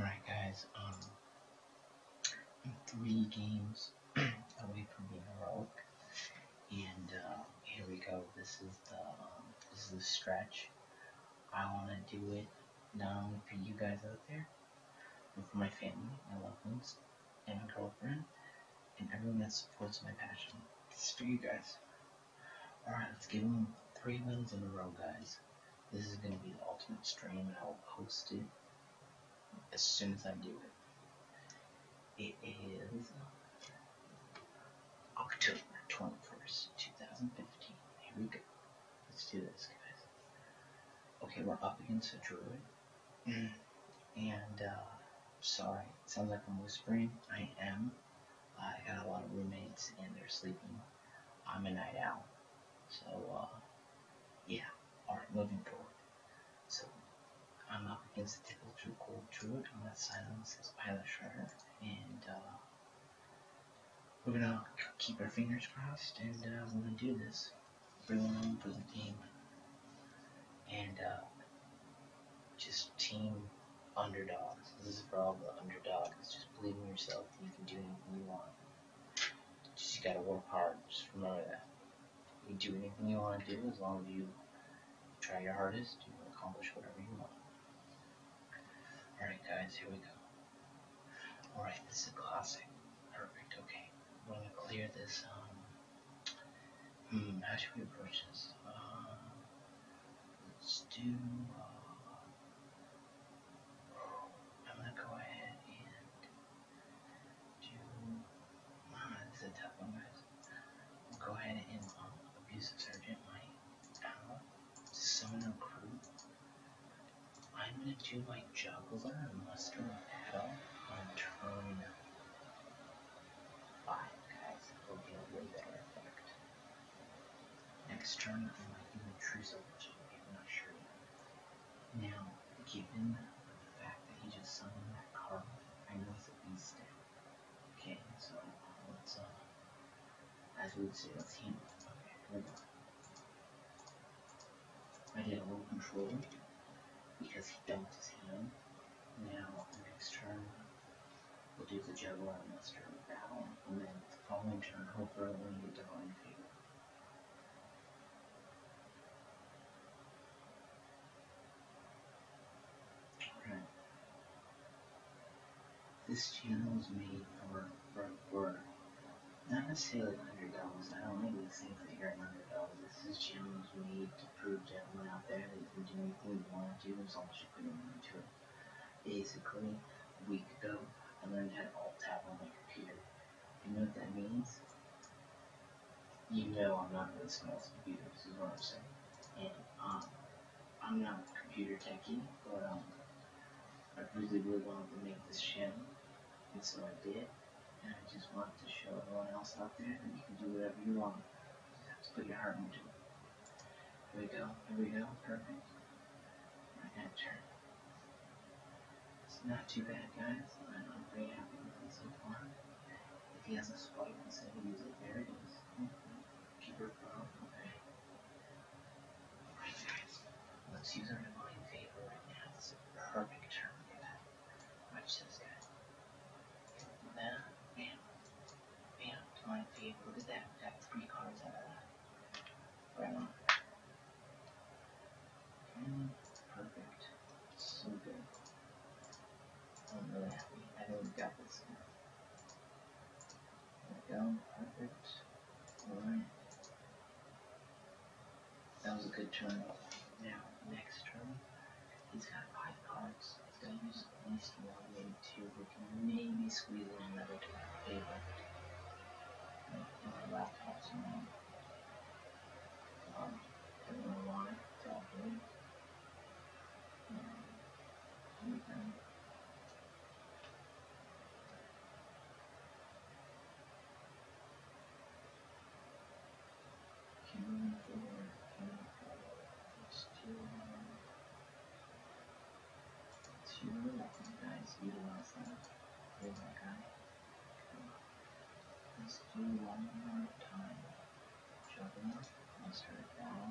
Alright guys, I'm 3 games away from being heroic, and here we go. This is the stretch. I want to do it not only for you guys out there, but for my family, my loved ones, and my girlfriend, and everyone that supports my passion. This is for you guys. Alright, let's give them 3 wins in a row, guys. This is going to be the ultimate stream, and I'll post it as soon as I do it. It is October 21st, 2015. Here we go. Let's do this, guys. Okay, we're up against a druid. And, sorry, it sounds like I'm whispering. I am. I got a lot of roommates and they're sleeping. I'm a night owl. So, yeah. Alright, moving forward. So, I'm up against the typical gold druid. On that side of this is Pilot Shredder. And, we're gonna keep our fingers crossed, and we're gonna do this. Bring it on for the team. And just team underdogs. This is for all the underdogs. Just believe in yourself. You can do anything you want. Just you gotta work hard. Just remember that. You can do anything you want to do as long as you try your hardest. You will accomplish whatever you want. Alright guys, here we go. Alright, this is a classic. Perfect, okay. We're gonna clear this, how should we approach this? Let's do, I'm gonna go ahead and do, this is a tough one, guys. I'll go ahead and, Abusive Sergeant, my ally, summon a crew. I'm gonna do my Juggler and Muster and Battle on turn 5, guys. It'll get a way better effect. Next turn, I might do a Truce Overture. I'm not sure yet. Now, given the fact that he just summoned that card, I know it's a beast deck. Okay, so let's, as we would say, let's handle it. Okay, here we go. I did a little control because he dumped his hand. Now, next turn, we'll do the Juggler and Muster and Battle, and then the following turn, hopefully we'll get Divine Favor. This channel is made for not necessarily underdogs. I don't make this thing for your underdogs. This channel is made to prove to everyone out there that you can do anything you want to do as long as you put it into it. Basically, a week ago, I learned how to alt-tab on my computer. You know what that means? You know I'm not really small with computers, is what I'm saying. And, I'm not a computer techie, but, I really wanted to make this channel. And so I did, and I just wanted to show everyone else out there that you can do whatever you want. You just have to put your heart into it. Here we go, perfect. I got a turn. It's not too bad, guys. I'm very happy with it so far. If he has a spike instead of use it, there it is. Keeper Pro, okay. Alright, guys. Let's use our Divine Favor right now. This is a perfect turn for that. Watch this, guys. Bam, bam, Divine Favor. Look at that. We got 3 cards out of that. Right on. Perfect. So good. I'm really happy. I know we got this. There we go. Perfect. Alright. That was a good turn. Now, next turn, he's got 5 cards. He's got to use at least 1, maybe 2. We can maybe squeeze in another Favor. My laptop's on. Everyone want it, definitely. Here we go. Moving forward. Let's do guys, utilize that. Here's that guy. Let's do one more time. Juggler, Muster it down.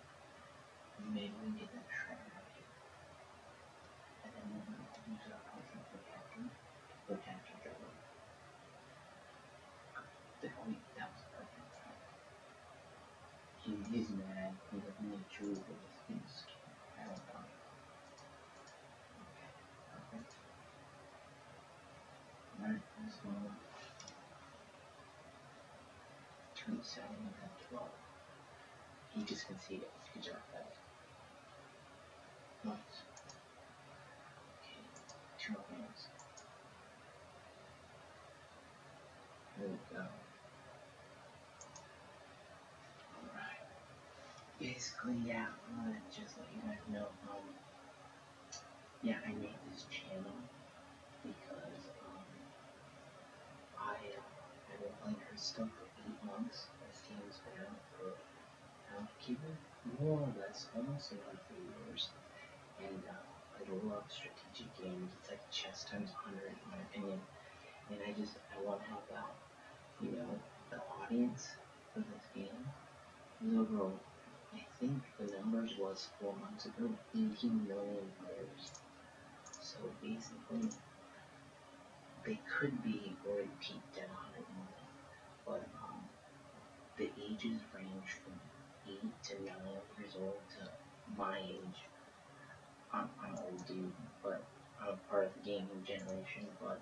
Maybe we can get that Shredder out here. And then we're going to use our think of nature with things. I don't know. Okay, perfect. Alright, let's go 27 and 12. You just conceded. Good job, guys. Nice. Okay, 2 hands. There we go. Alright. Basically, yeah, I'm gonna just let you guys know, yeah, I made this channel because, I've been playing Hearthstone for 8 months. This game's been out for, keeping more or less almost like 3 years. And, I love strategic games. It's like chess times 100 in my opinion. And I want to help out, the audience for this game. It was over, I think the numbers was 4 months ago, 18 million players. So basically, they could be already peaked at 100 million, but the ages range from 8 to 9 years old to my age. I'm an old dude, but I'm part of the gaming generation, but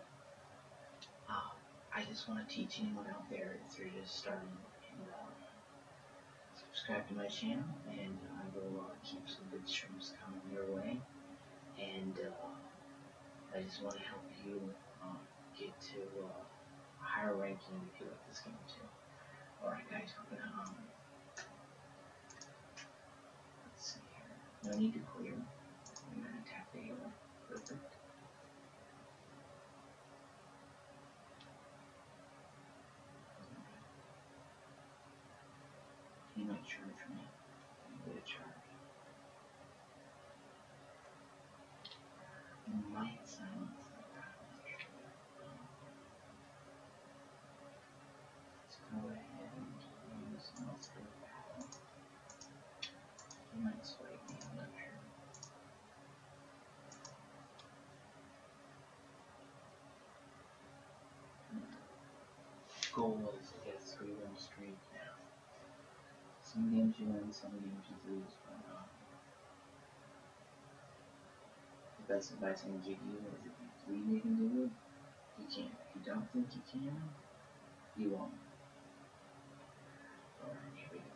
I just want to teach anyone out there if you're just starting, and subscribe to my channel, and I will keep some good streams coming your way, and I just want to help you get to a higher ranking if you like this game too. Alright guys, we're gonna, let's see here, no need to clear, I'm gonna attack the hero, perfect. He might charge me, I'm gonna charge. You might silence the battle. Let's go ahead and use multiple battle. He might swipe me, I'm not sure. Goal is to get a 3-win streak now. Some games you win, some games you lose, but the best advice I can give you is if you believe you can do it, you can. If you don't think you can, you won't. Alright, here we go.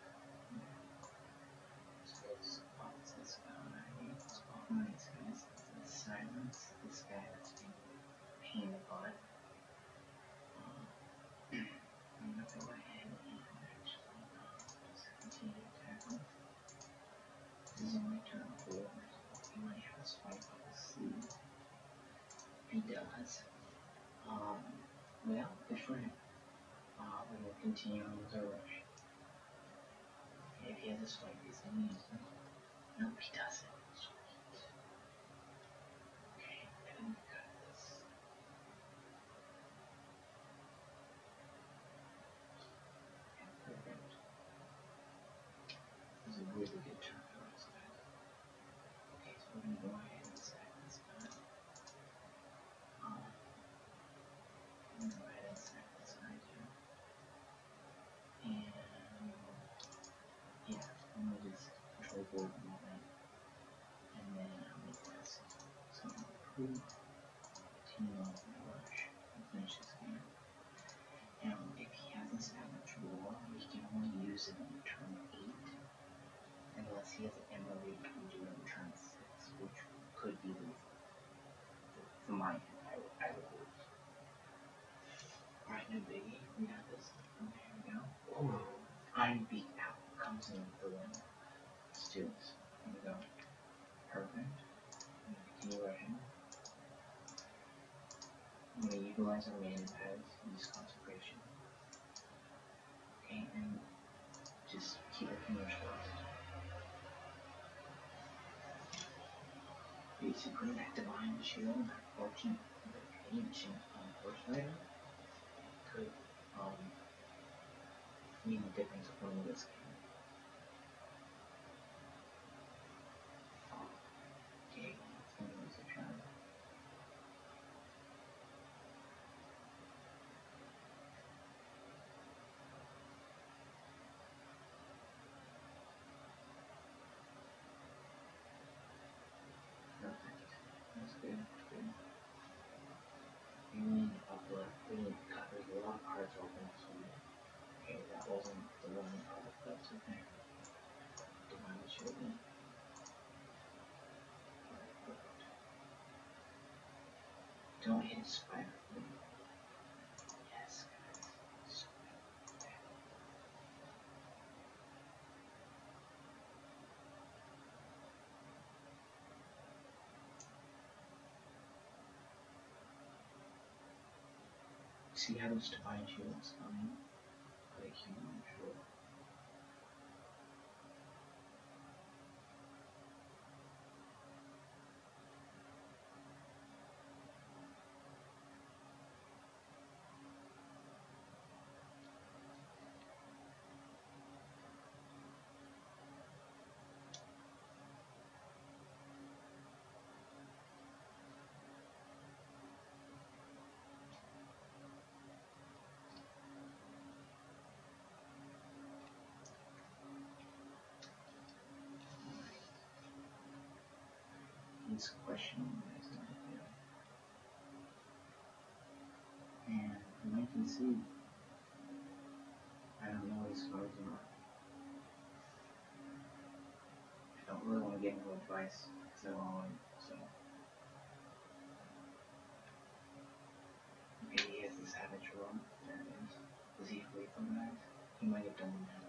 So let's pause this guy. Let's pause these guys. Let's silence this guy that's being a pain in the butt. I'm gonna go ahead and actually just continue to tackle. This is only turn 4, so he might have a swipe up his sleeve. If he does, well, good for him. We will continue on with our rush. Okay, if he has a swipe, he's gonna use it. Nope, he doesn't. Sweet. Okay, I think we got this. Okay, perfect. This is a really good turn for us, guys. Okay, so we're gonna go ahead and sack this guy. I'm gonna go ahead and sack this guy too. And yeah, I'm gonna just control board a moment. And then I'm gonna press something cool. Continue on with my rush and finish this game. Now, if he has a Savage Roar, he can only use it on turn 8. Unless he has an Emerald, he can do it on turn 6, which could be lethal. For my end, I would lose. Alright, no biggie. We got this. Okay, here we go. Ooh, Iron Beak out comes in with the win. Let's do this. Here we go. Perfect. I'm gonna continue rushing. I'm gonna utilize our mana pads, use Consecration. Okay, and just keep our fingers crossed. Basically, that Divine Shield, Fortune, the Ancient Horse Rider could mean the difference of winning this game. Okay, it's gonna lose the turn. God, there's a lot of cards open, so okay, that wasn't the one card, that's okay. Divine Shielding. Don't hit Spider Flea. Yes, guys. So good. See how those Divine Shields coming? Like huge. He's questioning his idea. And from what I can see, I don't know what his cards are. I don't really want to get no advice, because I don't want to, so. Maybe he has the Savage Room. There it is. Does he have lethal knives? He might have done that.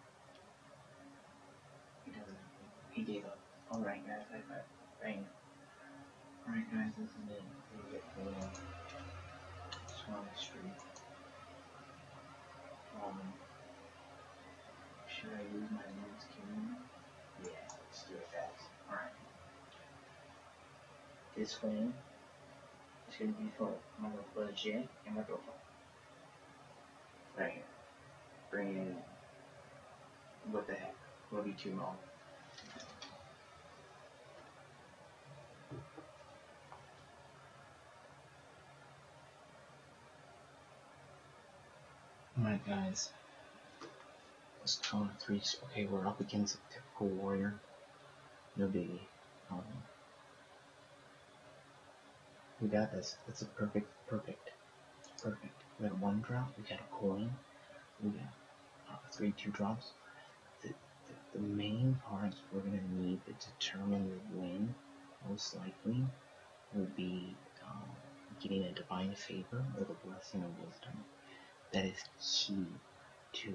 He doesn't. He gave up. Alright guys, high five. Bang. Alright guys, this is it. We get the Swan Street. Should I use my Lance Cannon? Yeah, let's do it fast. Alright. This one is going to be full. I'm going to put a J and my profile. Right here. Bring it in. What the heck? Will be too long. Alright guys. Let's count 3. Okay, we're up against a typical warrior. No biggie. We got this. That's a perfect. We got 1 drop, we got a coin, we got 3 2-drops. The main parts we're going to need to determine the win, most likely, will be getting a Divine Favor or the Blessing of Wisdom. That is key to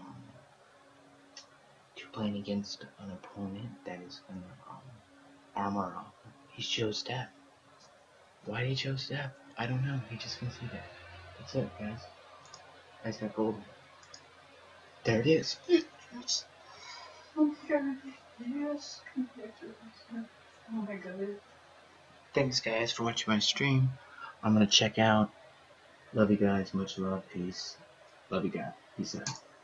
playing against an opponent that is going to armor up. He chose death. Why did he chose death? I don't know. He just conceded. That's it, guys. Guys got gold. There it is. Yes. Oh my god. Yes. Oh my god. Thanks, guys, for watching my stream. I'm gonna check out. Love you guys. Much love. Peace. Love you guys. Peace out.